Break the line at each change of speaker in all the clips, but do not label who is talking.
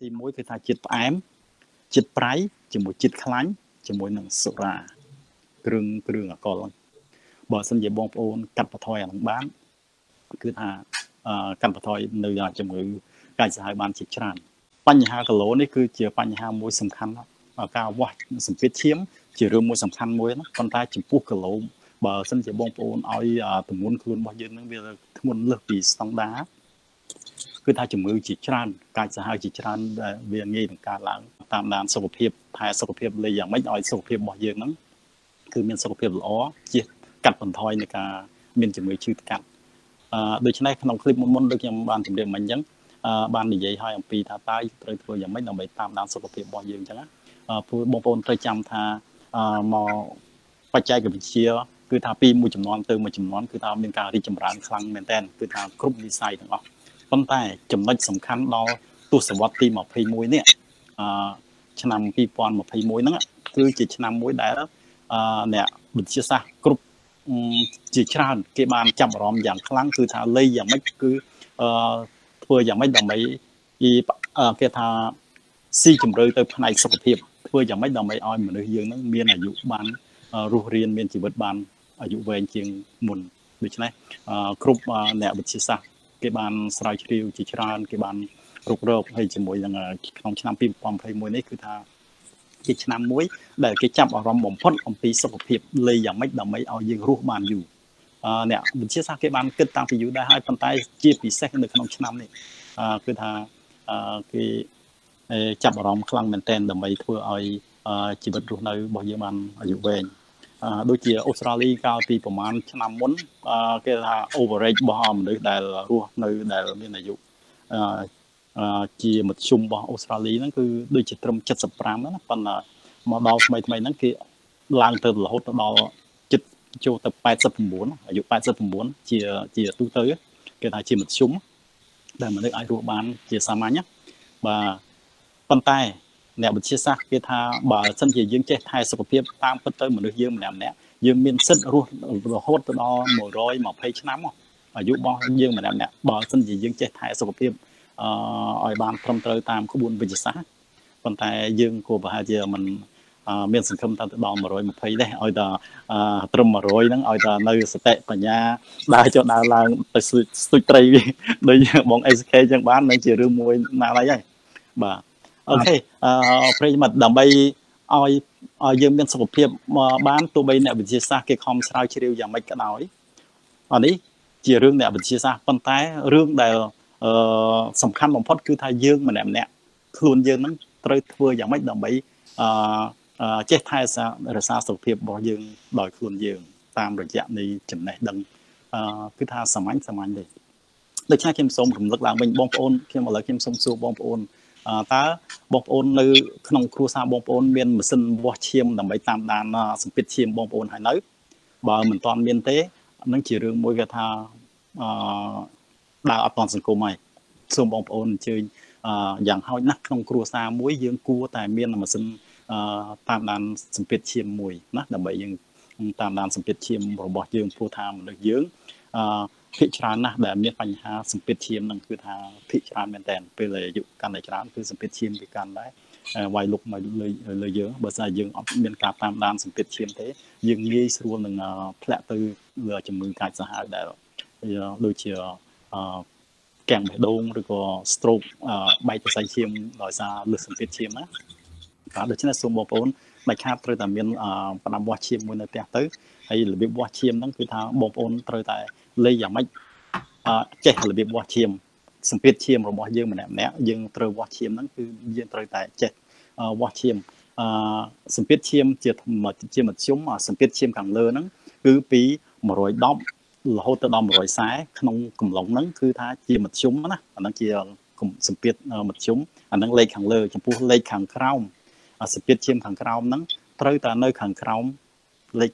ទី1គឺថាជាតិផ្អែមជាតិប្រៃជាមួយជាតិខ្លាញ់ជាមួយនឹងសូរ៉ាគ្រឿងអាល់កុលបើសិនជាបងប្អូនកាត់បន្ថយអានឹងបានគឺថាកាត់បន្ថយនៅជំងឺកាចសាហាវបានជាច្រើនបញ្ហាគីឡូនេះគឺជាបញ្ហាមួយសំខាន់ការវាស់សម្ពាធឈាមជារឿងមួយសំខាន់មួយណាប៉ុន្តែចំពោះគីឡូបើសិនជាបងប្អូនឲ្យទម្ងន់ខ្លួនរបស់យើងនឹងវាធ្ងន់លើសពីស្តង់ដារគឺថាជំងឺជាច្រើនកាចសាហាវជាច្រើនដែលវាងាយនឹងកើតឡើងតាមដានសុខភាពថែសុខភាពលេយ៉ាងម៉េចឲ្យសុខភាពរបស់យើងហ្នឹងគឺមានសុខភាពល្អជាកាត់បន្ថយនៃការមានជំងឺឈឺថ្កាត់ដូច្នេះក្នុងคลิปមុនដូចខ្ញុំបានជម្រាបមិញអញ្ចឹងបាននិយាយឲ្យអំពីថាតើត្រូវធ្វើយ៉ាងម៉េចដើម្បីតាមដានសុខភាពរបស់យើងអញ្ចឹងណាព្រោះបងប្អូនត្រូវចាំថាមកបច្ចេកវិទ្យាគឺថាពីមួយចំនួនទៅមួយចំនួនគឺថាមានការរីកចម្រើនខ្លាំងមែនទែនគឺថាគ្រប់វិស័យទាំងអស់ប៉ុន្តែចំណុចសំខាន់ដល់ទសវត្សរ៍ទី21នេះឆ្នាំ2021ហ្នឹងគឺជាឆ្នាំមួយដែលអ្នកវិទ្យាសាស្ត្រគ្រប់ជាច្រើនគេបានចាប់អារម្មណ៍យ៉ាងខ្លាំងគឺថាលេខយ៉ាងម៉េចគឺធ្វើយ៉ាងម៉េចដើម្បីគេថាស៊ីជម្រៅទៅផ្នែកសុខភាពធ្វើយ៉ាងម៉េចដើម្បីឲ្យមនុស្សយើងនឹងមានអាយុបានរស់រានមានជីវិតបានអាយុវែងជាងមុនដូច្នេះគ្រប់អ្នកវិទ្យាសាស្ត្រគេបានស្រាវជ្រាវជាច្រើនគេបានរុករកហើយជាមួយនឹងក្នុងឆ្នាំ2021នេះគឺថាជាឆ្នាំមួយដែលគេចាប់អារម្មណ៍បំផុតអំពីសុខភាពលេយ៉ាងម៉េចដើម្បីឲ្យយើងរស់បានយូរអ្នកវិទ្យាសាស្ត្រគេបានគិតតាំងពីយូរដែរហើយប៉ុន្តែជាពិសេសនៅក្នុងឆ្នាំនេះគឺថាគេចាប់អារម្មណ៍ខ្លាំងមែនទែនដើម្បីធ្វើឲ្យជីវិតរស់នៅរបស់យើងបានអាយុវែងដូចជាអូស្ត្រាលីកាលពីប្រហែលឆ្នាំមុនគេថា average របស់មនុស្សដែលរស់នៅដែលមានអាយុជាមធ្យមរបស់អូស្ត្រាលីហ្នឹងគឺដូចជាត្រឹម75ណាប៉ុន្តែមកដល់ថ្មីហ្នឹងគេឡើងទៅរហូតដល់ចិត្តចូលទៅ89អាយុ89ជាទូទៅគេថាជាមធ្យមដែលមនុស្សអាចរស់បានជាសាមញ្ញបាទប៉ុន្តែអ្នកវិទ្យាសាស្ត្រគេថាបើសិនជាយើងចេះថែសុខភាពតាមពិតទៅមនុស្សយើងម្នាក់យើងមានសិទ្ធិរស់រហូតទៅដល់120ឆ្នាំអាយុរបស់យើងម្នាក់បើសិនជាយើងចេះថែសុខភាពឲ្យបានត្រឹមត្រូវតាមក្បួនវិទ្យាសាស្ត្រប៉ុន្តែយើងក៏ប្រហែលជាមិនមានសង្ឃឹមថាទៅដល់120ដែរឲ្យតែត្រឹម100ហ្នឹងឲ្យតែនៅសតិបញ្ញាដើរចុះដើរឡើងទៅស្ទូចត្រីដូចបង SK អញ្ចឹងបាននឹងជារឿងមួយណាស់ហើយបាទអូខេប្រិយមិត្តដើម្បីឲ្យយើងមានសុខភាពបានទោះបីអ្នកវិទ្យាសាស្ត្រគេខំស្រាវជ្រាវយ៉ាងម៉េចក៏ដោយអានេះជារឿងអ្នកវិទ្យាសាស្ត្រប៉ុន្តែរឿងដែលសំខាន់បំផុតគឺថាយើងម្នាក់ខ្លួនយើងនឹងត្រូវធ្វើយ៉ាងម៉េចដើម្បីចេះថែរក្សាសុខភាពរបស់យើងដោយខ្លួនយើងតាមរយៈនៃចំណេះដឹងគឺថាសាមញ្ញទេដូច្នេះខ្ញុំសូមរំលឹកឡើងវិញបងប្អូនខ្ញុំឥឡូវខ្ញុំសូមសួរបងប្អូនតើបងប្អូននៅក្នុងគ្រួសារបងប្អូនមានម៉ាស៊ីនវាស់ឈាមដើម្បីតាមដានសម្ពាធឈាមបងប្អូនហើយនៅបើមិនទាន់មានទេនឹងជារឿងមួយគេថាដើរអត់ទាន់សង្គមហើយសូមបងប្អូនអញ្ជើញយ៉ាងហោចណាស់ក្នុងគ្រួសារមួយយើងគួរតែមានម៉ាស៊ីនតាមដានសម្ពាធឈាមមួយណាដើម្បីយើងតាមដានសម្ពាធឈាមរបស់យើងព្រោះថាមនុស្សយើងភាគច្រើនណាស់ដែលមានបញ្ហាសម្ពាធឈាមនឹងគឺថាភាគច្រើនមែនតើពេលអាយុកាន់តែច្រើនគឺសម្ពាធឈាមវាកាន់ដែរវាយលុកមកលើយើងបើស្អីយើងអត់មានការតាមដានសម្ពាធឈាមទេយើងងាយស្រួលនឹងធ្លាក់ទៅលើជំងឺកាចសាហាវដែលដូចជាកាំងបេះដូងឬក៏ stroke បែកសរសៃឈាមដោយសារលើសសម្ពាធឈាមណាបាទដូច្នេះសូមបងប្អូនដាច់ខាតត្រូវតែមានប្រដាប់វាស់ឈាមមួយនៅផ្ទះទៅហើយរបៀបវាស់ឈាមហ្នឹងគឺថាបងប្អូនត្រូវតែលេខយ៉ាងម៉េចចេះរបៀបវាស់ឈាមសម្ពាធឈាមរបស់យើងម្នាក់យើងត្រូវវាស់ឈាមហ្នឹងគឺយើងត្រូវតែចេះវាស់ឈាមសម្ពាធឈាមជាមធ្យមសម្ពាធឈាមខាងលើហ្នឹងគឺពី110រហូតទៅដល់140ក្នុងកំឡុងហ្នឹងគឺថាជាមធ្យមណាអាហ្នឹងជាសម្ពាធមធ្យមអាហ្នឹងលេខខាងលើចំពោះលេខខាងក្រោមសម្ពាធឈាមខាងក្រោមហ្នឹងត្រូវតែនៅខាងក្រោមលេខ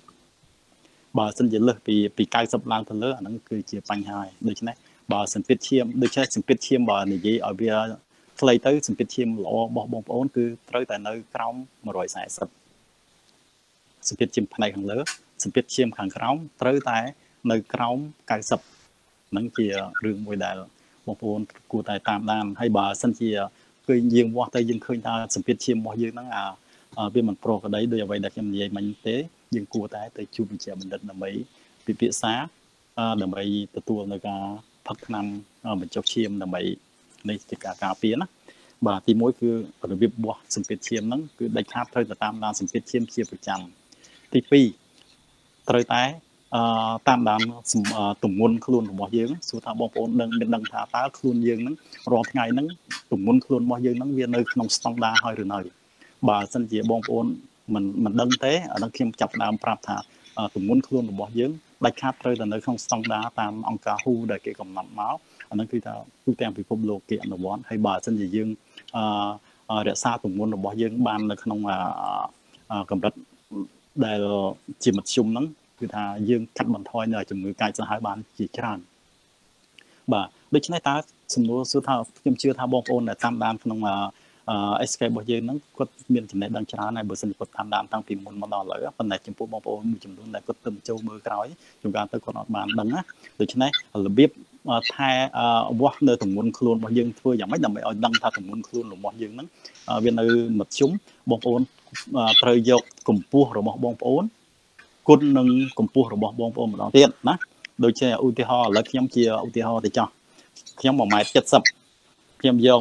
90បើសិនជាលើសពី90ឡើងទៅលើអាហ្នឹងគឺជាបញ្ហាហើយដូច្នេះបើសម្ពាធឈាមដូចជាសម្ពាធឈាមបើនិយាយឲ្យវាខ្លីទៅសម្ពាធឈាមល្អរបស់បងប្អូនគឺត្រូវតែនៅក្រោម140សម្ពាធឈាមផ្នែកខាងលើសម្ពាធឈាមខាងក្រោមត្រូវតែនៅក្រោម90ហ្នឹងជារឿងមួយដែលបងប្អូនគួរតែតាមដានហើយបើសិនជាគឺយើងវាស់ទៅយើងឃើញថាសម្ពាធឈាមរបស់យើងហ្នឹងវាមិនប្រក្រតីដោយអ្វីដែលខ្ញុំនិយាយមិញទេយើងគួរតែទៅជួបវិជ្ជាបណ្ឌិតដើម្បីពិភាក្សាដើម្បីទទួលនៅការផឹកថ្នាំបញ្ចុះឈាមដើម្បីនេះជាការការពារណាបាទទី1គឺរបៀបវាស់សម្ពាធឈាមហ្នឹងគឺដាច់ខាតត្រូវទៅតាមដានសម្ពាធឈាមជាប្រចាំទី2ត្រូវតែតាមដានទម្ងន់ខ្លួនរបស់យើងសួរថាបងប្អូនដឹងថាតើខ្លួនយើងហ្នឹងរាល់ថ្ងៃហ្នឹងទម្ងន់ខ្លួនរបស់យើងហ្នឹងវានៅក្នុងស្តង់ដារហើយឬនៅបើសិនជាបងប្អូនមិនដឹងទេអានោះខ្ញុំចាប់ដើមប្រាប់ថាទម្ងន់ខ្លួនរបស់យើងដាច់ខាតត្រូវតែនៅក្នុងស្តង់ដារតាមអង្គការ WHO ដែលគេកំណត់មកអានោះគឺថាទូទាំងពិភពលោកគេអនុវត្តហើយបើសិនជាយើងរក្សាទម្ងន់របស់យើងបាននៅក្នុងកម្រិតដែលជាមធ្យមហ្នឹងគឺថាយើងកាត់បន្ថយនៅជំងឺកាចសាហាវបានជាច្រើនបាទដូច្នេះតើសំណួរសួរថាខ្ញុំជឿថាបងប្អូនដែលតាមដានក្នុងSK របស់យើងហ្នឹងគាត់មានចំណេះដឹងច្រើនហើយបើសិនជាគាត់តាមដានតាំងពីមុនមកដល់ឥឡូវប៉ុន្តែចំពោះបងប្អូនមួយចំនួនដែលគាត់ទៅចូលមើលក្រោយជួនកាលទៅគាត់អត់បានដឹងណាដូច្នេះរបៀបថែវាស់នៅទម្ងន់ខ្លួនរបស់យើងធ្វើយ៉ាងម៉េចដើម្បីឲ្យដឹងថាទម្ងន់ខ្លួនរបស់យើងហ្នឹងវានៅមធ្យមបងប្អូនត្រូវយកកម្ពស់របស់បងប្អូនគុណនឹងកម្ពស់របស់បងប្អូនម្ដងទៀតណាដូចជាឧទាហរណ៍ឥឡូវខ្ញុំជាឧទាហរណ៍ទៅចោះខ្ញុំ1.70 ម៉ែត្រខ្ញុំយក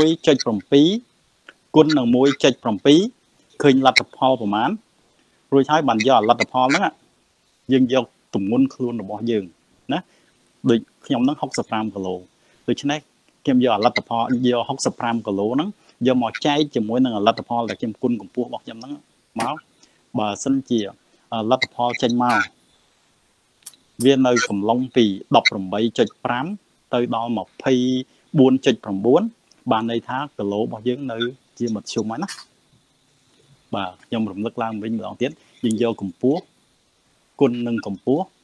1.7 គុណនឹង 1.7 ឃើញលទ្ធផលប្រមាណរួចហើយបានយកលទ្ធផលហ្នឹងយើងយកទម្ងន់ខ្លួនរបស់យើងណាដូចខ្ញុំហ្នឹង65គីឡូដូច្នេះខ្ញុំយកលទ្ធផលយក65គីឡូហ្នឹងយកមកចែកជាមួយនឹងលទ្ធផលដែលខ្ញុំគុណកម្ពស់របស់ខ្ញុំហ្នឹងមកបើសិនជាលទ្ធផលចេញមកវានៅកំឡុងពី 18.5 ទៅដល់ 24.9 បានន័យថាគីឡូរបស់យើងនៅជាមធ្យមហើយណាបាទខ្ញុំរំលឹកឡើងវិញម្ដងទៀតយើងយកកម្ពស់គុណនឹងកម្ពស់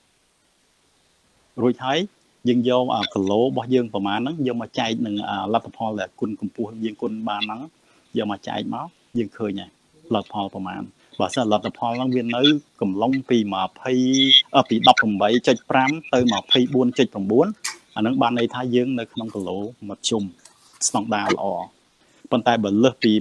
រួចហើយយើងយកគីឡូរបស់យើងប្រមាណហ្នឹងយកមកចែកនឹងលទ្ធផលដែលគុណកម្ពស់យើងគុណបានហ្នឹងយកមកចែកមកយើងឃើញហើយលទ្ធផលប្រមាណបើសិនលទ្ធផលហ្នឹងវានៅកំឡុងពី 18.5 ទៅ 24.9 អាហ្នឹងបានន័យថាយើងនៅក្នុងគីឡូមធ្យមស្តង់ដារល្អប៉ុន្តែបើលើសពី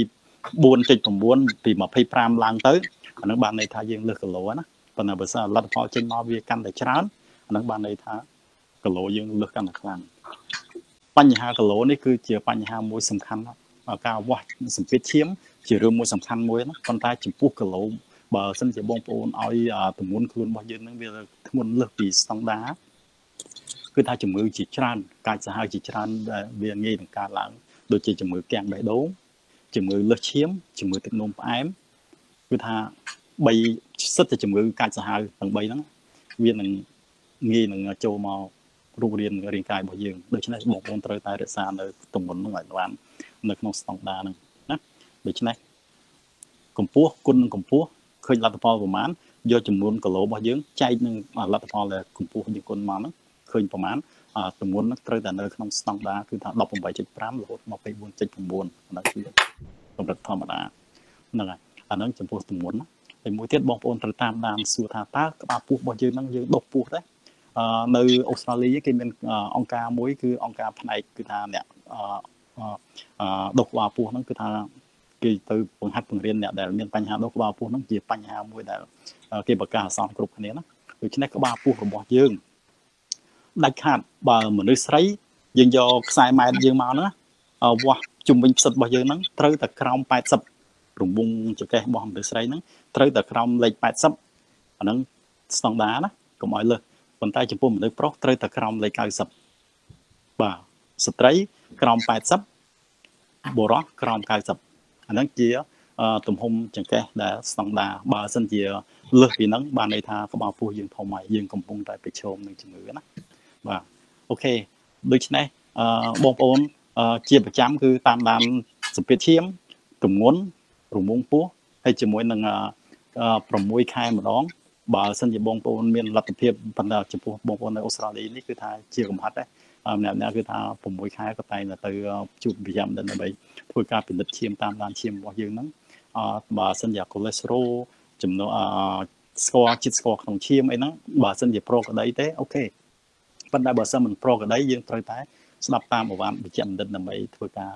24.9 ពី 25 ឡើងទៅអាហ្នឹងបានន័យថាយើងលើសគីឡូណាប៉ុន្តែបើសិនលទ្ធផលចេញមកវាកាន់តែច្រើនអាហ្នឹងបានន័យថាគីឡូយើងលើសកាន់តែខ្លាំងបញ្ហាគីឡូនេះគឺជាបញ្ហាមួយសំខាន់ការវាស់សម្ពាធឈាមជារឿងមួយសំខាន់មួយណាប៉ុន្តែចំពោះគីឡូបើសិនជាបងប្អូនឲ្យទម្ងន់ខ្លួនរបស់យើងនឹងវាធ្ងន់លើសពីស្តង់ដារគឺថាជំងឺជាច្រើនកាចសាហាវជាច្រើនដែលវាងាយនឹងកើតឡើងដូចជាជំងឺគាំងបេះដូងជំងឺលើសឈាមជំងឺទឹកនោមផ្អែមគឺថា3សិតតែជំងឺកាចសាហាវទាំង3ហ្នឹងវានឹងងាយនឹងចូលមករូបរាងកាយរបស់យើងដូច្នេះបងប្អូនត្រូវតែរក្សានៅទម្ងន់ហ្នឹងឲ្យបាននៅក្នុងស្តង់ដារហ្នឹងណាដូច្នេះកម្ពស់គុណនឹងកម្ពស់ឃើញលទ្ធផលប្រមាណយកចំនួនគីឡូរបស់យើងចែកនឹងលទ្ធផលដែលកម្ពស់យើងគុណមកហ្នឹងឃើញប្រមាណទម្ងន់ហ្នឹងត្រូវតែនៅក្នុងស្តង់ដារគឺថា 18.5 រហូតមក 24.9 អានោះគឺកម្រិតធម្មតាហ្នឹងហើយអាហ្នឹងចំពោះទម្ងន់ណាហើយមួយទៀតបងប្អូនត្រូវតាមដានសួរថាតើក្បាលពោះរបស់យើងហ្នឹងយើងដុសពោះទេនៅអូស្ត្រាលីគេមានអង្គការមួយគឺអង្គការផ្នែកគឺថាអ្នកដុសក្បាលពោះហ្នឹងគឺថាគេទៅបង្ហាត់បង្រៀនអ្នកដែលមានបញ្ហាដុសក្បាលពោះហ្នឹងជាបញ្ហាមួយដែលគេប្រកាសអាសន្នគ្រប់គ្នាណាដូច្នេះក្បាលពោះរបស់យើងដាច់ខាតបើមនុស្សស្រីយើងយកខ្សែម៉ែត្រយើងមកណាវាស់ជុំវិញផ្សិតរបស់យើងហ្នឹងត្រូវតែក្រោម80រង្វង់ចង្កេះរបស់មនុស្សស្រីហ្នឹងត្រូវតែក្រោមលេខ80អាហ្នឹងស្តង់ដារណាកុំឲ្យលើសប៉ុន្តែចំពោះមនុស្សប្រុសត្រូវតែក្រោមលេខ90បាទស្ត្រីក្រោម80បុរសក្រោម90អាហ្នឹងជាទំហំចង្កេះដែលស្តង់ដារបើសិនជាលើសពីហ្នឹងបានន័យថាក្បាលពោះយើងធំហើយយើងកំពុងតែប្រឈមនឹងជំងឺណាបាទអូខេដូច្នេះបងប្អូនជាប្រចាំគឺតាមដានសម្ពាធឈាមទម្ងន់រង្វង់ពោះហើយជាមួយនឹង6 ខែម្ដងបើសិនជាបងប្អូនមានលទ្ធភាពប៉ុន្តែចំពោះបងប្អូននៅអូស្ត្រាលីនេះគឺថាជាកំហិតដែរម្នាក់គឺថា6 ខែក៏តែងតែទៅជួបវិជ្ជាបណ្ឌិតដើម្បីធ្វើការពិនិត្យឈាមតាមដានឈាមរបស់យើងហ្នឹងបើសិនជាកូលេស្តេរ៉ុលចំណុះស្ករជាតិស្ករក្នុងឈាមអីហ្នឹងបើសិនជាប្រក្រតីទេអូខេប៉ុន្តែបើសិនមិនប្រក្រតីយើងត្រូវតែស្ដាប់តាមប្រវត្តិវិជ្ជាបណ្ឌិតដើម្បីធ្វើការ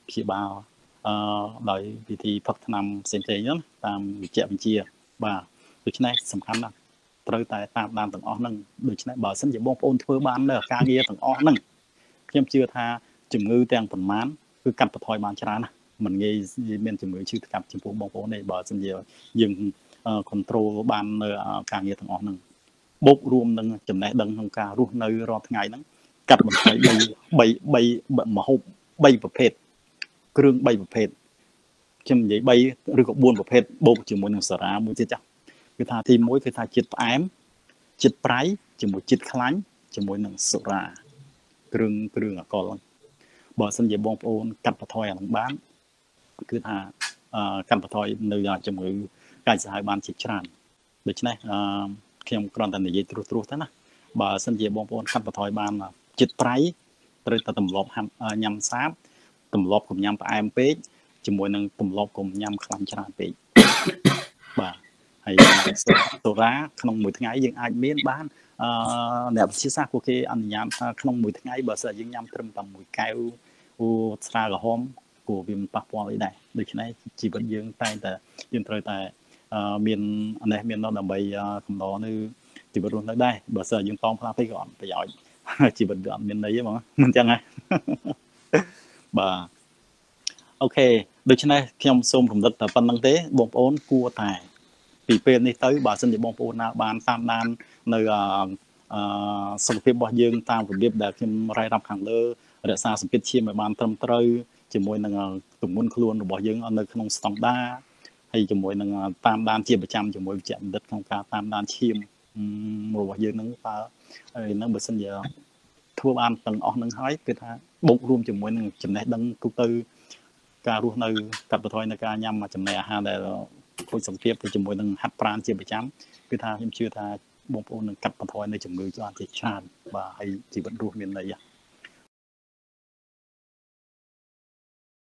ព្យាបាលដោយវិធីផឹកថ្នាំផ្សេងៗហ្នឹងតាមវិជ្ជាបញ្ជាបាទដូច្នេះសំខាន់ណាស់ត្រូវតែតាមដានទាំងអស់ហ្នឹងដូច្នេះបើសិនជាបងប្អូនធ្វើបាននៅការងារទាំងអស់ហ្នឹងខ្ញុំជឿថាជំងឺទាំងប៉ុន្មានគឺកាត់បន្ថយបានច្រើនណាស់មិនងាយមានជំងឺឈឺថ្កាត់ចំពោះបងប្អូនទេបើសិនជាយើង control បាននៅការងារទាំងអស់ហ្នឹងបូករួមនឹងចំណេះដឹងក្នុងការរស់នៅរាល់ថ្ងៃហ្នឹងកាត់បន្ថយ3មហូប3ប្រភេទគ្រឿង3ប្រភេទខ្ញុំនិយាយ3ឬក៏4ប្រភេទបូកជាមួយនឹងសារ៉ាមួយទៀតចាស់គឺថាទី1គឺថាជាតិផ្អែមជាតិប្រៃជាមួយជាតិខ្លាញ់ជាមួយនឹងសូរ៉ាគ្រឿងអាល់កុលហ្នឹងបើសិនជាបងប្អូនកាត់បន្ថយអាហ្នឹងបានគឺថាកាត់បន្ថយនៅជំងឺកាចសាហាវបានជាច្រើនដូច្នេះខ្ញុំគ្រាន់តែនិយាយត្រួសទៅណាបើសិនជាបងប្អូនកាត់បន្ថយបានជាតិប្រៃត្រូវតែទម្លាប់ញ៉ាំសាបទម្លាប់កុំញ៉ាំផ្អែមពេកជាមួយនឹងទម្លាប់កុំញ៉ាំខ្លាញ់ច្រើនពេកបាទហើយសូរ៉ាក្នុងមួយថ្ងៃយើងអាចមានបានអ្នកវិទ្យាសាស្ត្រពួកគេអនុញ្ញាតថាក្នុងមួយថ្ងៃបើសិនយើងញ៉ាំត្រឹមតែ1កែវស្រាក្រហមគួរវាមិនប៉ះពាល់អីដែរដូច្នេះជីវិតយើងតែងតែយើងត្រូវតែមាននេះមាននោះដើម្បីកំដរនៅជីវិតរស់នៅដែរបើសិនយើងតองផ្លាស់ពេកក៏អត់ប្រយោជន៍ជីវិតវាអត់មានន័យទេហ្មងមិនចឹងហ៎បាទអូខេដូច្នេះខ្ញុំសូមរំលឹកតែប៉ុណ្្នឹងទេបងប្អូនគួរតែពីពេលនេះទៅបើសិនជាបងប្អូនណាបានតាមដាននៅសុខភាពរបស់យើងតាមរបៀបដែលខ្ញុំរាយរាប់ខាងលើរក្សាសម្ពាធឈាមឲ្យបានត្រឹមត្រូវជាមួយនឹងទម្ងន់ខ្លួនរបស់យើងនៅក្នុងស្តង់ដារហើយជាមួយនឹងតាមដានជាប្រចាំជាមួយវិជ្ជបណ្ឌិតក្នុងការតាមដានឈាមរបស់យើងនឹងតើហើយនឹងបើសិនជាធ្វើបានទាំងអស់នឹងហើយគឺថាបូករួមជាមួយនឹងចំណេះដឹងទូទៅការរស់នៅកាត់បន្ថយនៅការញ៉ាំចំណីអាហារដែលខូចសម្ពាធទៅជាមួយនឹងហាត់ប្រាណជាប្រចាំគឺថាខ្ញុំជឿថាបងប្អូននឹងកាត់បន្ថយនៅជំងឺបានជាច្រើនបាទហើយជីវិតរស់មានន័យ